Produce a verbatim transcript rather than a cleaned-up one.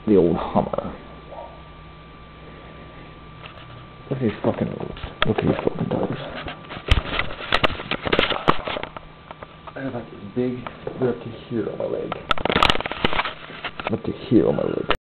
the old Hummer. Look at these fucking, look at these fucking tires. I have like this big, look to here on my leg. Look to here on my leg.